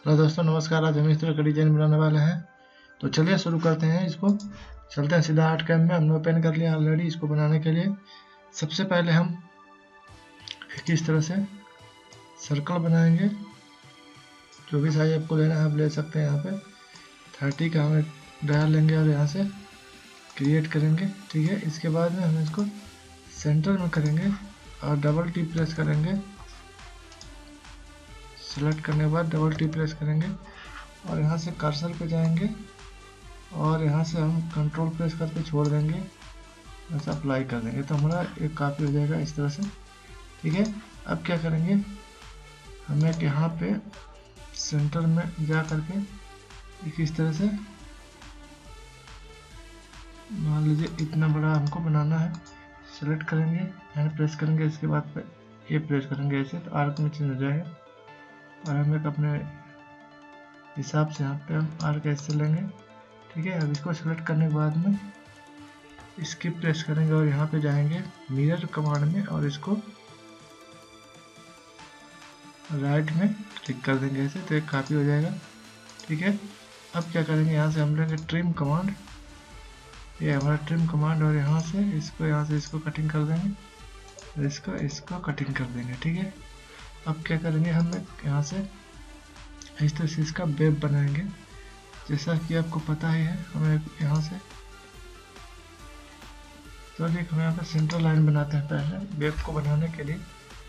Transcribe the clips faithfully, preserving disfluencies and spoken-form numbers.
Hello दोस्तों, नमस्कार। आज हम इस तरह का डिजाइन बनाने वाले हैं, तो चलिए शुरू करते हैं। इसको चलते हैं सीधा आर्ट कैम में। हमने ओपन कर लिया ऑलरेडी। इसको बनाने के लिए सबसे पहले हम किस तरह से सर्कल बनाएंगे। जो भी साइज आपको लेना है आप ले सकते हैं। यहाँ पे थर्टी का हम डायल लेंगे और यहाँ से क्रिएट करेंगे। ठीक है, इसके बाद में हम इसको सेंटर में करेंगे और डबल टी प्रेस करेंगे। सेलेक्ट करने के बाद डबल टी प्रेस करेंगे और यहाँ से कर्सर पे जाएंगे और यहाँ से हम कंट्रोल प्रेस करके छोड़ देंगे, ऐसा अप्लाई कर देंगे तो हमारा एक कॉपी हो जाएगा इस तरह से। ठीक है, अब क्या करेंगे, हमें यहाँ पे सेंटर में जा करके एक इस तरह से मान लीजिए इतना बड़ा हमको बनाना है। सेलेक्ट करेंगे, एंड प्रेस करेंगे, इसके बाद पे ये प्रेस करेंगे ऐसे, तो आर्क में चेंज हो जाएगा। और हम एक अपने हिसाब से यहाँ पे हम आर्क ऐसे लेंगे। ठीक है, अब इसको सेलेक्ट करने के बाद में इसकी प्रेस करेंगे और यहाँ पे जाएंगे मिरर कमांड में और इसको राइट में क्लिक कर देंगे ऐसे, तो एक कॉपी हो जाएगा। ठीक है, अब क्या करेंगे, यहाँ से हम लेंगे ट्रिम कमांड, ये हमारा ट्रिम कमांड, और यहाँ से इसको यहाँ से इसको कटिंग कर देंगे और इसको इसको कटिंग कर देंगे। ठीक है, अब क्या करेंगे, हम यहाँ से इस तरह से इसका वेब बनाएंगे। जैसा कि आपको पता ही है, हमें यहाँ से तो देख हम यहाँ पे सेंटर लाइन बनाते हैं। पहले वेब को बनाने के लिए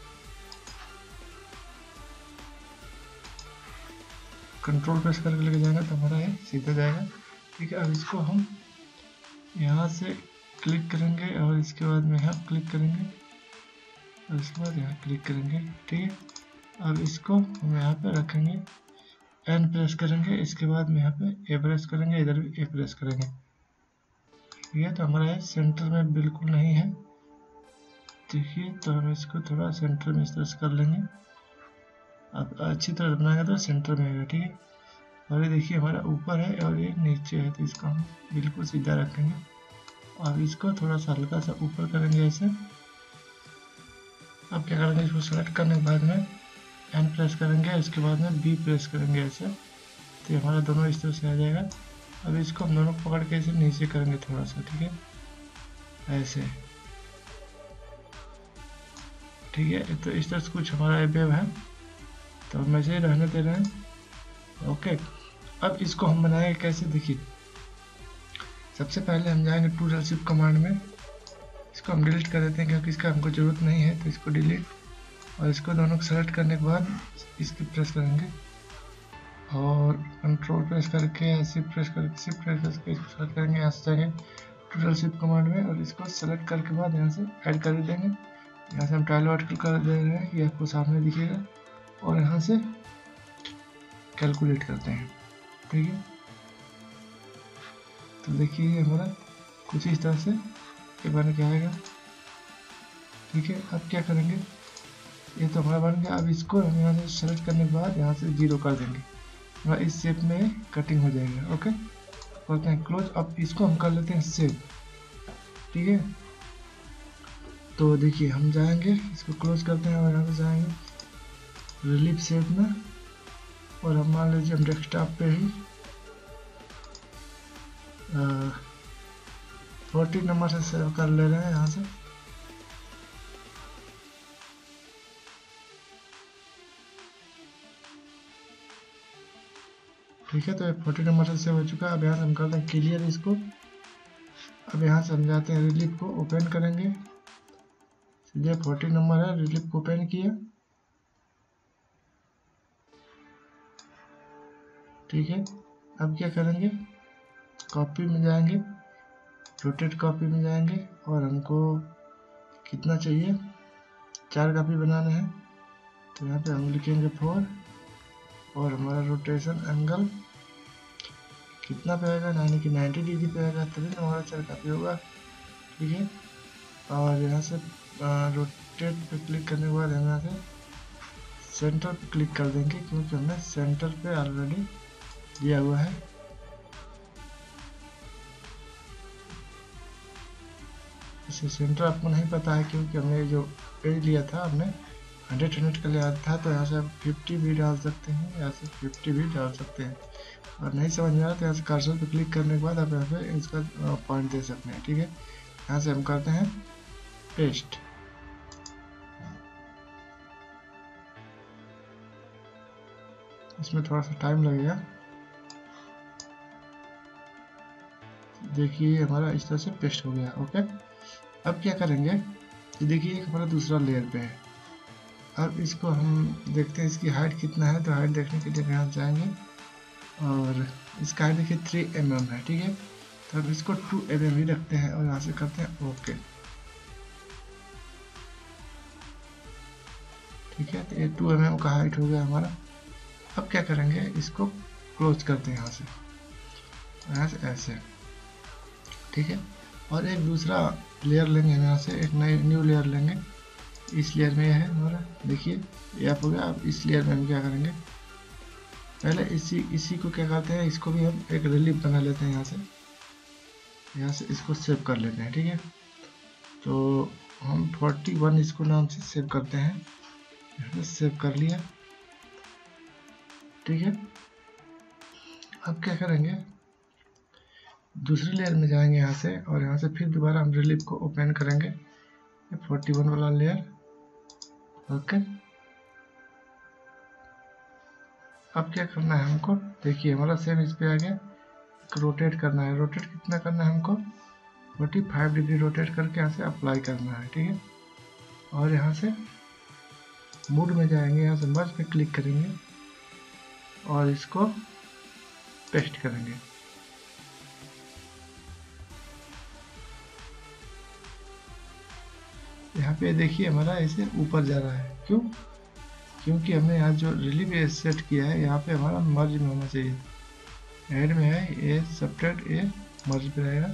कंट्रोल प्रेस करके लेके जाएगा तो हमारा ये सीधा जाएगा। ठीक है, अब इसको हम यहाँ से क्लिक करेंगे और इसके बाद में यहाँ क्लिक करेंगे और इसके बाद यहाँ क्लिक करेंगे। ठीक है, अब इसको हम यहाँ पे रखेंगे, एन प्रेस करेंगे, इसके बाद में यहाँ पे ए प्रेस करेंगे, इधर भी ए प्रेस करेंगे। ठीक है, तो हमारा ये सेंटर में बिल्कुल नहीं है। देखिए, तो हम इसको थोड़ा सेंटर में इस तरह से कर लेंगे। अब अच्छी तरह बनाएंगे तो सेंटर में आएगा। ठीक है, और ये देखिए हमारा ऊपर है और ये नीचे है, तो इसको हम बिल्कुल सीधा रखेंगे और इसको थोड़ा सा हल्का सा ऊपर करेंगे ऐसे। अब क्या करेंगे, इसको सेलेक्ट करने के बाद में एन प्रेस करेंगे, इसके बाद में बी प्रेस करेंगे ऐसे, तो हमारा दोनों इस तरह से आ जाएगा। अब इसको हम दोनों पकड़ के ऐसे नीचे करेंगे थोड़ा सा। ठीक है, ऐसे। ठीक है, तो इस तरह से कुछ हमारा वेब है, तो हम ऐसे ही रहने दे रहे हैं। ओके, अब इसको हम बनाएंगे कैसे, देखिए सबसे पहले हम जाएंगे टूल शिफ्ट कमांड में। इसको हम डिलीट कर देते हैं क्योंकि इसका हमको ज़रूरत नहीं है, तो इसको डिलीट, और इसको दोनों को सेलेक्ट करने के बाद इसकी प्रेस करेंगे और कंट्रोल प्रेस करके शिफ्ट प्रेस करके शिफ्ट प्रेस करके इसको सेलेक्ट करेंगे। यहाँ से जाएंगे टूल शिफ्ट कमांड में और इसको सेलेक्ट करके बाद यहाँ से ऐड कर देंगे। यहाँ से हम टाइल आर्टिकल कर दे रहे हैं, ये आपको सामने दिखेगा, और यहाँ से कैलकुलेट करते हैं। ठीक है, तो देखिए हमारा कुछ इस तरह से ये बन के आएगा। ठीक है, अब क्या करेंगे, ये तो हमारा बन गया। अब इसको हम यहाँ से सेलेक्ट करने के बाद यहाँ से जीरो कर देंगे, हमारा इस शेप में कटिंग हो जाएगा। ओके, करते हैं क्लोज। अब इसको हम कर लेते हैं सेव। ठीक है, तो देखिए हम जाएंगे, इसको क्लोज करते हैं और यहाँ से जाएंगे रिलीफ शेप में, और हम मान लीजिए हम डेस्कटॉप पे ही फोर्टी नंबर से सेव कर ले रहे हैं यहाँ से। ठीक है, तो ये फोर्टी नंबर से सेव हो चुका है। अब यहाँ से हम करते हैं क्लियर इसको। अब यहाँ से हम जाते हैं रिलीफ को ओपन करेंगे, सीधे फोर्टी नंबर है, रिलीफ को ओपन किया। ठीक है, अब क्या करेंगे, कॉपी में जाएंगे, रोटेट कॉपी में जाएंगे, और हमको कितना चाहिए, चार कॉपी बनाने हैं, तो यहाँ पे हम लिखेंगे फोर, और हमारा रोटेशन एंगल कितना पे आएगा, यानी कि नाइन्टी डिग्री पे आएगा, तभी हमारा चार कॉपी होगा। ठीक है, और यहाँ से रोटेट पे क्लिक करने के बाद हम यहाँ से सेंटर पे क्लिक कर देंगे, क्योंकि हमने सेंटर पे ऑलरेडी दिया हुआ है। इसे सेंटर आपको नहीं पता है क्योंकि हमने जो पेज लिया था हमने हंड्रेड हंड्रेड का लेयर था, तो यहाँ से आप फिफ्टी भी डाल सकते हैं, यहाँ से फिफ्टी भी डाल सकते हैं। और नहीं समझ में आ रहा तो यहाँ से कर्सर पे क्लिक करने के बाद आप यहाँ पे इसका पॉइंट दे सकते हैं। ठीक है, यहाँ से हम करते हैं पेस्ट। इसमें थोड़ा सा टाइम लगेगा। देखिए हमारा इस तरह से पेस्ट हो गया। ओके, अब क्या करेंगे, देखिए हमारा दूसरा लेयर पे है। अब इसको हम देखते हैं इसकी हाइट कितना है। तो हाइट देखने के लिए यहाँ जाएंगे और इसका हाइट देखिए थ्री एम एम है। ठीक है, तो अब इसको टू एम एम ही रखते हैं और यहाँ से करते हैं ओके। ठीक है, तो ये टू एम एम का हाइट हो गया हमारा। अब क्या करेंगे, इसको क्लोज करते हैं यहाँ से, यहाँ से ऐसे। ठीक है, और एक दूसरा लेयर लेंगे यहाँ से, एक नई न्यू लेयर लेंगे। इस लेयर में है हमारा, देखिए ये आप हो गया। अब इस लेयर में हम क्या करेंगे, पहले इसी इसी को क्या करते हैं, इसको भी हम एक रिलीफ बना लेते हैं। यहाँ से यहाँ से इसको सेव कर लेते हैं। ठीक है, तो हम फोर्टी वन इसको नाम से सेव करते हैं। यहाँ से सेव कर लिया। ठीक है, अब क्या करेंगे, दूसरी लेयर में जाएंगे यहाँ से, और यहाँ से फिर दोबारा हम रिलीफ को ओपन करेंगे, फोर्टी वन वाला लेयर। ओके, अब क्या करना है हमको, देखिए हमारा सेम इस पे आ गया। रोटेट करना है, रोटेट कितना करना है हमको, फोर्टी फाइव डिग्री रोटेट करके यहाँ से अप्लाई करना है। ठीक है, और यहाँ से मूड में जाएंगे, यहाँ से मर्ज पे क्लिक करेंगे और इसको पेस्ट करेंगे। यहाँ पे देखिए हमारा ऐसे ऊपर जा रहा है, क्यों, क्योंकि हमने यहाँ जो रिलीफ सेट किया है यहाँ पे हमारा मर्ज में होना चाहिए। ऐड में है ये सब्ट्रैक्ट, ये मर्ज पे रहेगा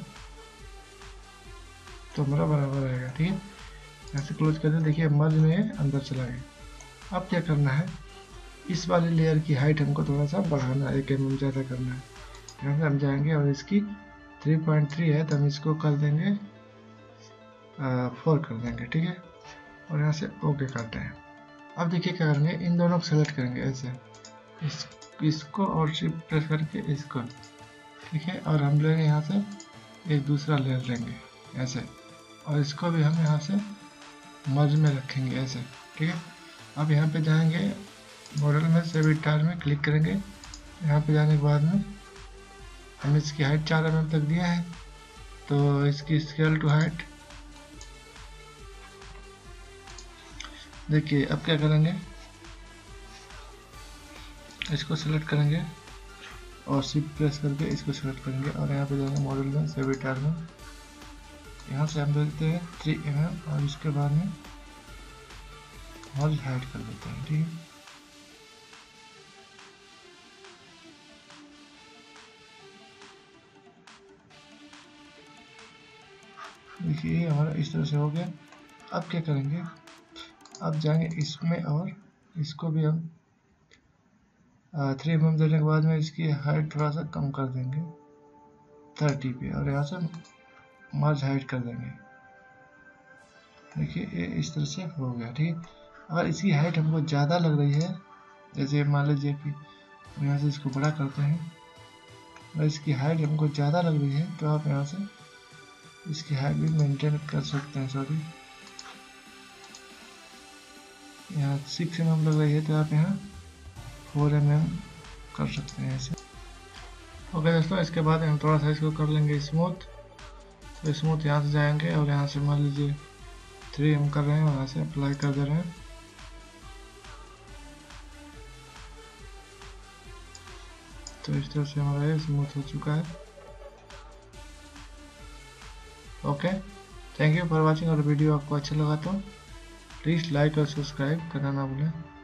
तो हमारा बराबर रहेगा। ठीक है, यहाँ से क्लोज कर दे, देखिए मर्ज में अंदर चला गया। अब क्या करना है, इस वाले लेयर की हाइट हमको थोड़ा सा बढ़ाना है, एक एम एम ज़्यादा करना है। यहाँ से हम जाएंगे और इसकी थ्री पॉइंट थ्री है तो हम इसको कर देंगे फोर कर देंगे। ठीक है, और यहाँ से ओके करते हैं। अब देखिए क्या करेंगे, इन दोनों को सेलेक्ट करेंगे ऐसे, इस इसको और शिफ्ट प्रेस करके इसको। ठीक है, और हम लेंगे यहाँ से एक दूसरा लेयर लेंगे ऐसे, और इसको भी हम यहाँ से मर्ज में रखेंगे ऐसे। ठीक है, अब यहाँ पे जाएंगे मॉडल में, सेविटार में क्लिक करेंगे। यहाँ पे जाने के बाद में हम इसकी हाइट चार एम एम तक दिया है, तो इसकी स्केल टू हाइट देखिए। अब क्या करेंगे, इसको सेलेक्ट करेंगे और शिफ्ट प्रेस करके इसको सेलेक्ट करेंगे, और यहाँ पे जाएंगे मॉडल में, सेविटार में। यहाँ से हम देते हैं थ्री एम एम और इसके बाद में मर्ज हाइट कर देते हैं। ठीक है, देखिए हमारा इस तरह से हो गया। अब क्या करेंगे, अब जाएंगे इसमें और इसको भी हम थ्री एम एम देने के बाद में इसकी हाइट थोड़ा सा कम कर देंगे थर्टी पे, और यहाँ से मर्ज हाइट कर देंगे। देखिए ये इस तरह से हो गया। ठीक है, अगर इसकी हाइट हमको ज़्यादा लग रही है, जैसे मान लीजिए कि यहाँ से इसको बड़ा करते हैं, और इसकी हाइट हमको ज़्यादा लग रही है, तो आप यहाँ से इसकी हाइट भी मेंटेन कर सकते हैं। सॉरी, यहाँ सिक्स एम एम लग रही है तो आप यहाँ फोर एम एम कर सकते हैं ऐसे। ओके दोस्तों, इसके बाद हम थोड़ा सा इसको कर लेंगे स्मूथ। तो स्मूथ यहाँ से जाएंगे और यहाँ से मान लीजिए थ्री एम कर रहे हैं और यहाँ से अप्लाई कर दे रहे हैं। तो इस तरह से हमारा ये स्मूथ हो चुका है। Okay, thank you for watching. और वीडियो आपको अच्छा लगा तो प्लीज़ लाइक और सब्सक्राइब करना ना भूलें।